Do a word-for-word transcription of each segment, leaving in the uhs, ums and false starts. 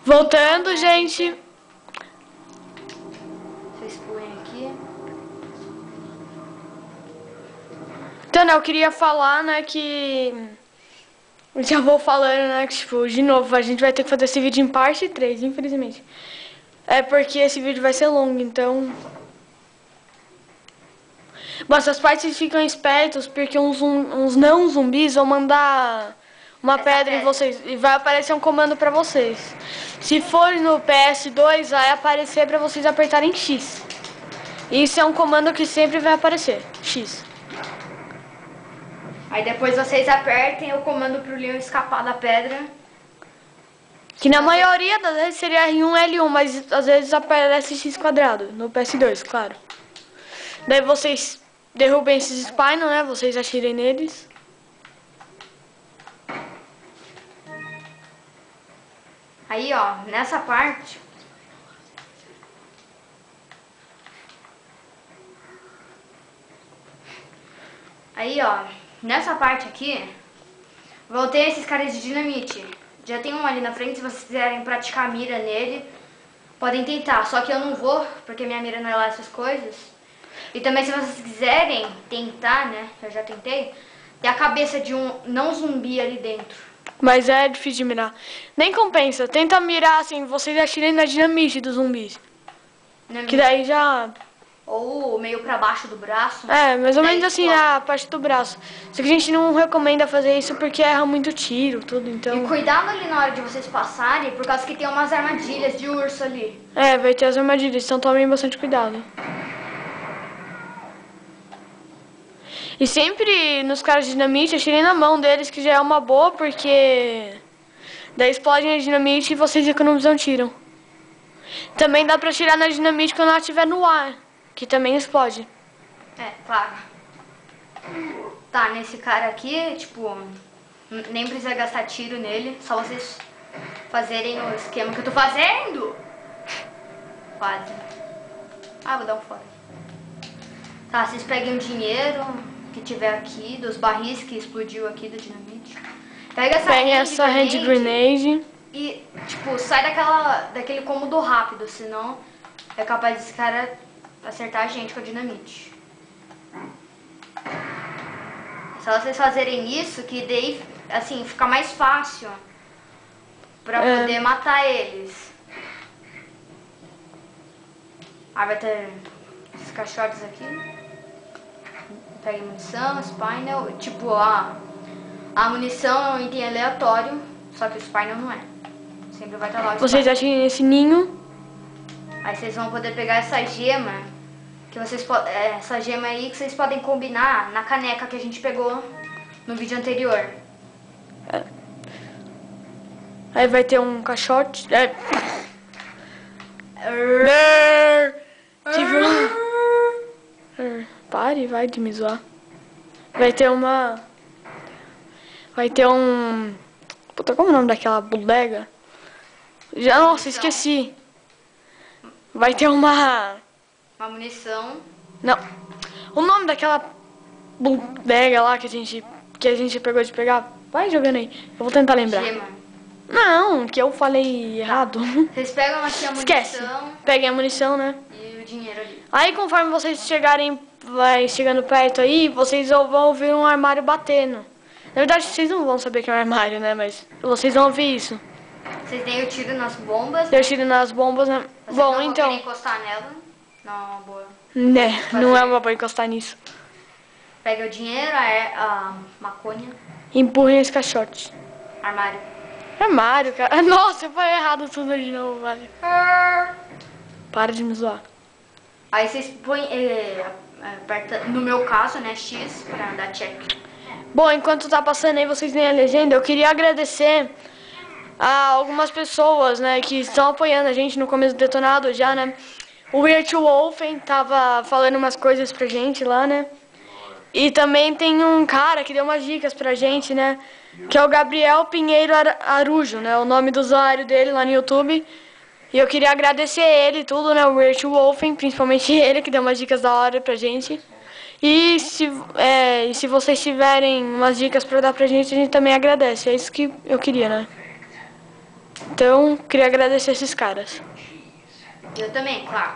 Voltando, gente. Vocês põem aqui. Então, né, eu queria falar, né, que... Já vou falando, né, que, tipo, de novo, a gente vai ter que fazer esse vídeo em parte três, infelizmente. É porque esse vídeo vai ser longo, então... Bom, essas partes ficam espertos, porque uns, uns não zumbis vão mandar uma Essa pedra em pedra. vocês. E vai aparecer um comando pra vocês. Se for no P S dois, vai aparecer pra vocês apertarem X. Isso é um comando que sempre vai aparecer, X. Aí depois vocês apertem o comando pro Leon escapar da pedra. Que na maioria das vezes seria R um L um, mas às vezes aparece X quadrado, no P S dois, claro. Daí vocês derrubem esses Spino, né? Vocês atirem neles. Aí, ó, nessa parte... Aí, ó, nessa parte aqui, vão ter esses caras de dinamite. Já tem um ali na frente, se vocês quiserem praticar mira nele, podem tentar. Só que eu não vou, porque minha mira não é lá essas coisas. E também se vocês quiserem tentar, né, eu já tentei, ter a cabeça de um não zumbi ali dentro. Mas é difícil de mirar. Nem compensa. Tenta mirar assim, vocês atirem na dinamite dos zumbis. Né, Que daí já... Ou meio pra baixo do braço. É, mais ou Daí menos assim explode. na parte do braço. Só que a gente não recomenda fazer isso porque erra muito tiro, tudo, E então... cuidado ali na hora de vocês passarem, por causa que tem umas armadilhas de urso ali. É, vai ter as armadilhas, então tomem bastante cuidado. E sempre nos caras de dinamite, atirem na mão deles, que já é uma boa, porque... Daí explodem a dinamite e vocês economizam tiro. Também dá pra atirar na dinamite quando ela estiver no ar, que também explode. É, claro. Tá, nesse cara aqui, tipo, n- nem precisa gastar tiro nele, só vocês fazerem o esquema que eu tô fazendo. Quase. Ah, vou dar um fora. Tá, vocês peguem o dinheiro que tiver aqui, dos barris que explodiu aqui do dinamite. Pega essa Peguem hand essa hand grenade grenade. e, tipo, sai daquela, daquele cômodo rápido, senão é capaz desse cara acertar a gente com a dinamite. Só vocês fazerem isso, que daí, assim, fica mais fácil pra É. poder matar eles. Aí vai ter esses caixotes aqui. Pega munição, spinel, tipo, a, a munição é um item aleatório, só que o spinel não é. Sempre vai estar lá o Vocês spinel. atirem nesse ninho. Aí vocês vão poder pegar essa gema, que vocês po- é, essa gema aí que vocês podem combinar na caneca que a gente pegou no vídeo anterior. Aí vai ter um caixote. É. Tive um... Pare, vai de me zoar. Vai ter uma... Vai ter um... Puta, como é o nome daquela bodega? Já, nossa, esqueci. Vai ter uma... Uma munição. Não. O nome daquela bodega lá que a gente... Que a gente pegou de pegar. Vai jogando aí. Eu vou tentar lembrar. Gema. Não, que eu falei errado. Vocês pegam aqui a munição Esquece. Peguem a munição, né? e o dinheiro ali. Aí conforme vocês chegarem, vai chegando perto aí, vocês vão ouvir um armário batendo. Na verdade, vocês não vão saber que é um armário, né? Mas vocês vão ouvir isso. Vocês deem o tiro nas bombas. Eu tiro nas bombas, né? Vocês Bom, não vão então... querer encostar nela. Não, é uma boa. Né, não é uma boa encostar nisso. Pega o dinheiro, a, a maconha, Empurrem esse caixote. armário. Armário, cara. Nossa, foi errado tudo de novo, velho. Para de me zoar. Aí vocês põem, é, aperta, no meu caso, né, X, pra dar check. Bom, enquanto tá passando aí, vocês veem a legenda, eu queria agradecer a algumas pessoas, né, que estão apoiando a gente no começo do Detonado já, né. O Weird Wolfen tava falando umas coisas pra gente lá, né. E também tem um cara que deu umas dicas pra gente, né, que é o Gabriel Pinheiro Ar- Arujo, né, o nome do usuário dele lá no YouTube. E eu queria agradecer ele e tudo, né, o Weird Wolfen, principalmente ele, que deu umas dicas da hora pra gente. E se, é, e se vocês tiverem umas dicas pra dar pra gente, a gente também agradece. É isso que eu queria, né? Então, queria agradecer esses caras. Eu também, claro.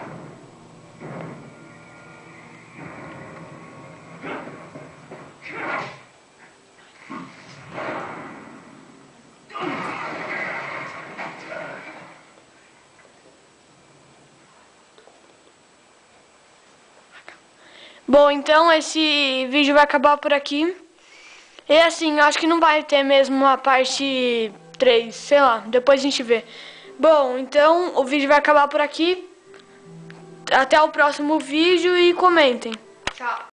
Bom, então esse vídeo vai acabar por aqui. E assim, eu acho que não vai ter mesmo a parte três, sei lá, depois a gente vê. Bom, então o vídeo vai acabar por aqui. Até o próximo vídeo e comentem. Tchau.